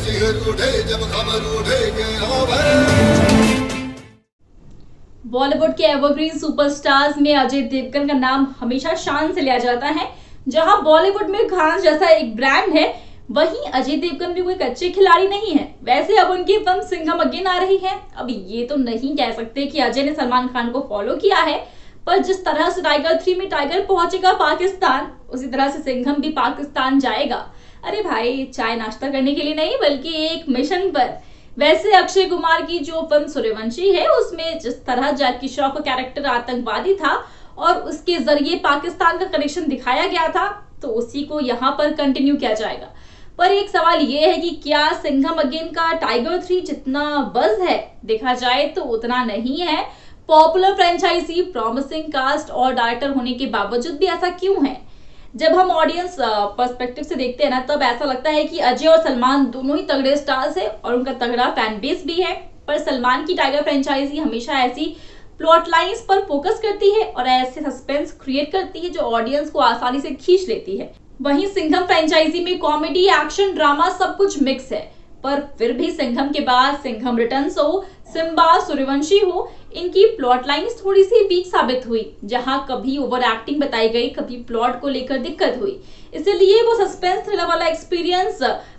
सिहर उठे जब खबर उठे के आवर। बॉलीवुड के एवरग्रीन सुपरस्टार्स में अजय देवगन का नाम हमेशा शान से लिया जाता है। जहां बॉलीवुड में खान जैसा एक ब्रांड है, वहीं अजय देवगन भी कोई कच्चे खिलाड़ी नहीं है। वैसे अब उनकी फिल्म सिंघम अगेन आ रही है। अब ये तो नहीं कह सकते कि अजय ने सलमान खान को फॉलो किया है, पर जिस तरह से टाइगर 3 में टाइगर पहुंचेगा पाकिस्तान, उसी तरह से सिंघम भी पाकिस्तान जाएगा। अरे भाई, चाय नाश्ता करने के लिए नहीं, बल्कि एक मिशन पर। वैसे अक्षय कुमार की जो फिल्म सूर्यवंशी है, उसमें जिस तरह जैकी श्रॉफ का कैरेक्टर आतंकवादी था और उसके जरिए पाकिस्तान का कनेक्शन दिखाया गया था, तो उसी को यहाँ पर कंटिन्यू किया जाएगा। पर एक सवाल ये है कि क्या सिंघम अगेन का टाइगर 3 जितना बज़ है, देखा जाए तो उतना नहीं है। पॉपुलर फ्रेंचाइजी, प्रॉमिसिंग कास्ट और डायरेक्टर होने के बावजूद भी ऐसा क्यों है? जब हम ऑडियंस पर्सपेक्टिव से देखते हैं ना, तब ऐसा लगता है कि अजय और सलमान दोनों ही तगड़े स्टार्स हैं और उनका तगड़ा फैन बेस भी है। पर सलमान की टाइगर फ्रेंचाइजी हमेशा ऐसी प्लॉट लाइंस पर फोकस करती है और ऐसे सस्पेंस क्रिएट करती है जो ऑडियंस को आसानी से खींच लेती है। वहीं सिंघम फ्रेंचाइजी में कॉमेडी, एक्शन, ड्रामा सब कुछ मिक्स है। पर फिर भी सिंघम के बाद सिंघम रिटर्न्स हो, सिम्बा, सूर्यवंशी हो, इनकी प्लॉट लाइंस थोड़ी सी वीक साबित हुई। जहां कभी ओवर एक्टिंग बताई गई, कभी प्लॉट को लेकर दिक्कत हुई। इसलिए वो सस्पेंस थ्रिलर वाला एक्सपीरियंस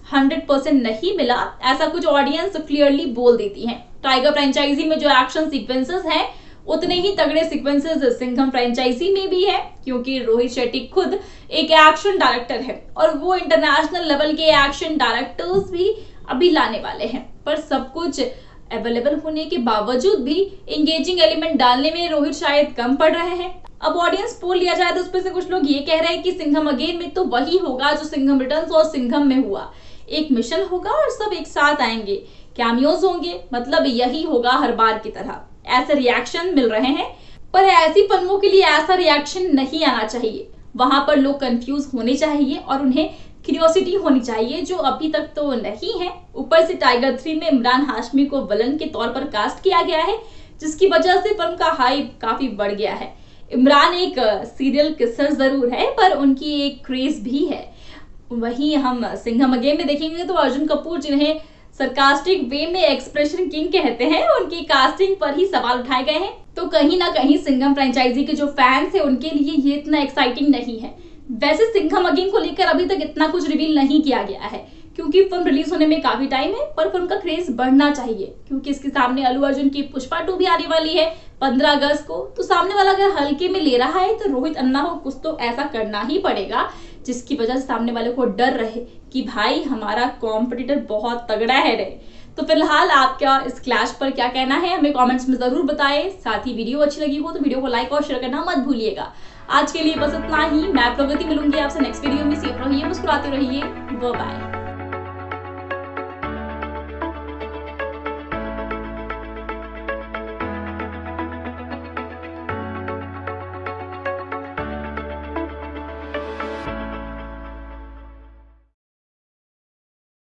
100% नहीं मिला, ऐसा कुछ ऑडियंस क्लियरली बोल देती है। टाइगर फ्रेंचाइजी में जो एक्शन सीक्वेंसेस हैं, उतने ही तगड़े सीक्वेंसेस सिंघम फ्रेंचाइजी में भी है, क्योंकि रोहित शेट्टी खुद एक एक्शन डायरेक्टर है और वो इंटरनेशनल लेवल के एक्शन डायरेक्टर्स भी अभी लाने वाले हैं। पर सब कुछ अवेलेबल होने के बावजूद भी एंगेजिंग एलिमेंट डालने में रोहित शायद कम पड़ रहे हैं। अब ऑडियंस पोल लिया जाए तो उसमें से कुछ लोग ये कह रहे हैं कि सिंघम अगेन में तो वही होगा जो सिंघम रिटर्न्स और सिंघम में हुआ। एक मिशन होगा और सब एक साथ आएंगे, कैमियोज होंगे, मतलब यही होगा हर बार की तरह। ऐसे रिएक्शन मिल रहे हैं, पर ऐसी फिल्मों के लिए ऐसा रिएक्शन नहीं आना चाहिए। वहां पर लोग कंफ्यूज होने चाहिए और उन्हें क्यूरियोसिटी होनी चाहिए, जो अभी तक तो नहीं है। ऊपर से टाइगर 3 में इमरान हाशमी को विलन के तौर पर कास्ट किया गया है, जिसकी वजह से फिल्म का हाइप काफी बढ़ गया है। इमरान एक सीरियल किसर जरूर है, पर उनकी एक क्रेज भी है। वहीं हम सिंघम अगेन में देखेंगे तो अर्जुन कपूर, जिन्हें सरकास्टिक वे में एक्सप्रेशन किंग कहते हैं, उनकी कास्टिंग पर ही सवाल उठाए गए हैं। तो कहीं ना कहीं सिंघम फ्रेंचाइजी के जो फैंस हैं, उनके लिए ये इतना एक्साइटिंग नहीं है। वैसे सिंघम अगेन को लेकर अभी तक इतना कुछ रिवील नहीं किया गया है, क्योंकि फिल्म रिलीज होने में काफी टाइम है। पर फिल्म का क्रेज बढ़ना चाहिए, क्योंकि इसके सामने अल्लू अर्जुन की पुष्पा 2 भी आने वाली है 15 अगस्त को। तो सामने वाला अगर हल्के में ले रहा है, तो रोहित अन्ना को कुछ तो ऐसा करना ही पड़ेगा जिसकी वजह से सामने वाले को डर रहे कि भाई हमारा कॉम्पिटिटर बहुत तगड़ा है रे। तो फिलहाल आपका इस क्लैश पर क्या कहना है, हमें कमेंट्स में जरूर बताएं। साथ ही वीडियो अच्छी लगी हो तो वीडियो को लाइक और शेयर करना मत भूलिएगा। आज के लिए बस इतना ही। मैं प्रगति मिलूंगी आपसे नेक्स्ट वीडियो में। सेफ रहिए, मुस्कुराते रहिए। Bye bye.